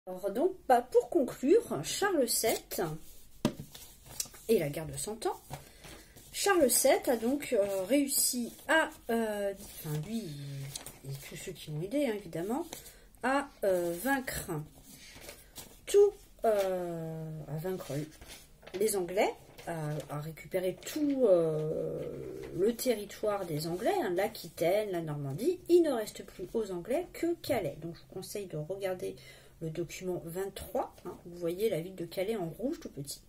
Alors donc, pour conclure, Charles VII et la guerre de 100 ans, Charles VII a donc réussi à, enfin lui et tous ceux qui l'ont aidé, hein, évidemment, à vaincre à vaincre les Anglais, à récupérer tout le territoire des Anglais, hein, l'Aquitaine, la Normandie. Il ne reste plus aux Anglais que Calais. Donc je vous conseille de regarder le document 23. Hein, vous voyez la ville de Calais en rouge tout petit.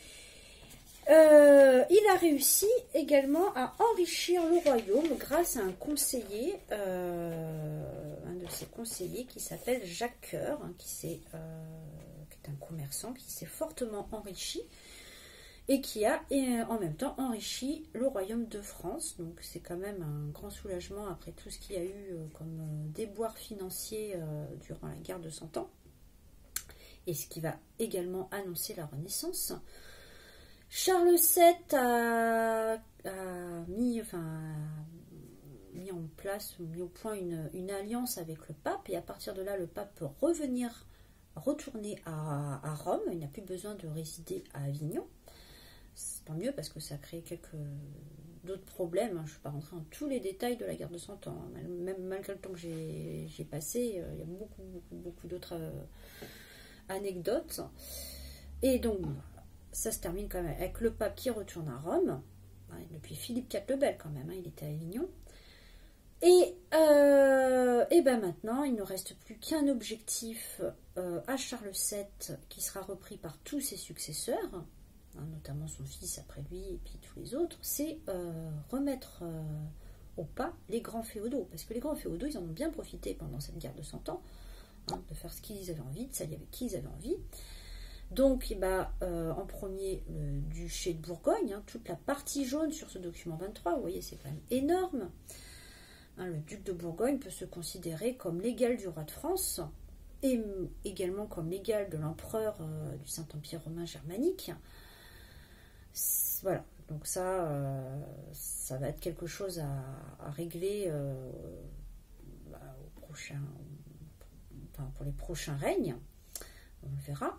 Il a réussi également à enrichir le royaume grâce à un conseiller, un de ses conseillers qui s'appelle Jacques Coeur, hein, qui est un commerçant qui s'est fortement enrichi et qui a en même temps enrichi le royaume de France. Donc c'est quand même un grand soulagement après tout ce qu'il y a eu comme déboire financier durant la guerre de 100 ans, et ce qui va également annoncer la Renaissance. Charles VII a mis en place, mis au point une alliance avec le pape, et à partir de là, le pape peut retourner à Rome. Il n'a plus besoin de résider à Avignon. C'est tant mieux parce que ça a créé d'autres problèmes. Je ne vais pas rentrer dans tous les détails de la guerre de 100 ans. Même malgré le temps que j'ai passé, il y a beaucoup d'autres anecdotes. Et donc, ça se termine quand même avec le pape qui retourne à Rome, hein, depuis Philippe IV le Bel quand même, hein, il était à Avignon. Et ben maintenant, il ne reste plus qu'un objectif à Charles VII, qui sera repris par tous ses successeurs, hein, notamment son fils après lui et puis tous les autres, c'est remettre au pas les grands féodaux. Parce que les grands féodaux, ils en ont bien profité pendant cette guerre de 100 ans, hein, de faire ce qu'ils avaient envie, de s'allier avec qui ils avaient envie. Donc, en premier, le duché de Bourgogne, hein, toute la partie jaune sur ce document 23, vous voyez, c'est quand même énorme. Hein, le duc de Bourgogne peut se considérer comme l'égal du roi de France, et également comme l'égal de l'empereur du Saint-Empire romain germanique. Voilà, donc ça va être quelque chose à régler pour les prochains règnes, on le verra.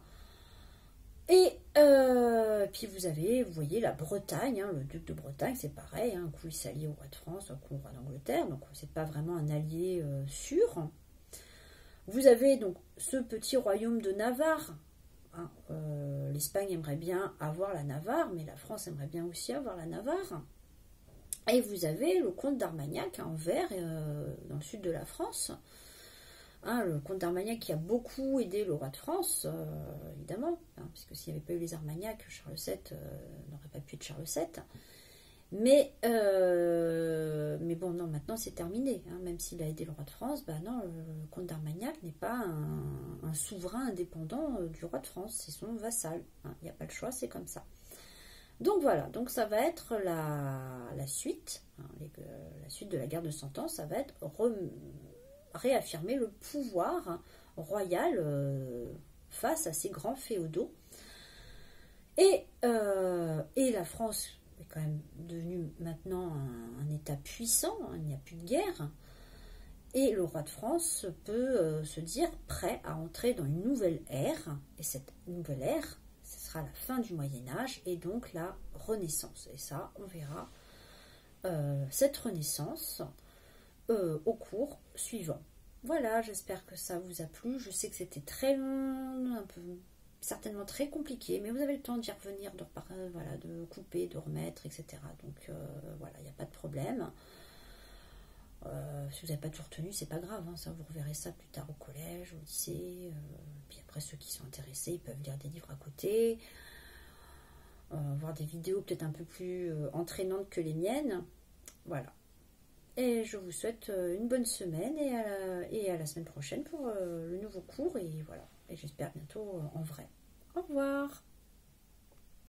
Et puis vous voyez la Bretagne, hein, le duc de Bretagne, c'est pareil, hein, un coup il s'allie au roi de France, un coup au roi d'Angleterre, donc c'est pas vraiment un allié sûr. Vous avez donc ce petit royaume de Navarre, hein, l'Espagne aimerait bien avoir la Navarre, mais la France aimerait bien aussi avoir la Navarre. Et vous avez le comte d'Armagnac, hein, en vert, dans le sud de la France. Hein, le comte d'Armagnac qui a beaucoup aidé le roi de France, évidemment, hein, puisque s'il n'y avait pas eu les Armagnac, Charles VII n'aurait pas pu être Charles VII. Mais bon, non, maintenant c'est terminé. Hein, même s'il a aidé le roi de France, non, le comte d'Armagnac n'est pas un souverain indépendant du roi de France, c'est son vassal. Hein, il n'y a pas le choix, c'est comme ça. Donc voilà, donc ça va être la suite, hein, la suite de la guerre de 100 ans, ça va être réaffirmer le pouvoir royal face à ces grands féodaux. Et la France est quand même devenue maintenant un État puissant, hein, il n'y a plus de guerre. Et le roi de France peut se dire prêt à entrer dans une nouvelle ère. Et cette nouvelle ère, ce sera la fin du Moyen-Âge et donc la Renaissance. Et ça, on verra cette Renaissance au cours suivant. Voilà, j'espère que ça vous a plu. Je sais que c'était très long, un peu, certainement très compliqué, mais vous avez le temps d'y revenir, de couper, de remettre, etc. Donc voilà, il n'y a pas de problème. Si vous n'avez pas tout retenu, c'est pas grave, hein, ça vous reverrez ça plus tard au collège, au lycée. Puis après, ceux qui sont intéressés, ils peuvent lire des livres à côté, voir des vidéos peut-être un peu plus entraînantes que les miennes. Voilà. Et je vous souhaite une bonne semaine et à la semaine prochaine pour le nouveau cours. Et voilà. Et j'espère bientôt en vrai. Au revoir.